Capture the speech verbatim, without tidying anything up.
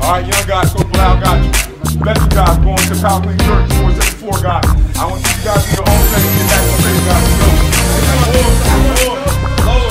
Alright, young guys, Coach Blau got you. Let you guys go into Power Clean Church four seventy-four, guys. I want you guys to do your own thing and get back to the guys. Go.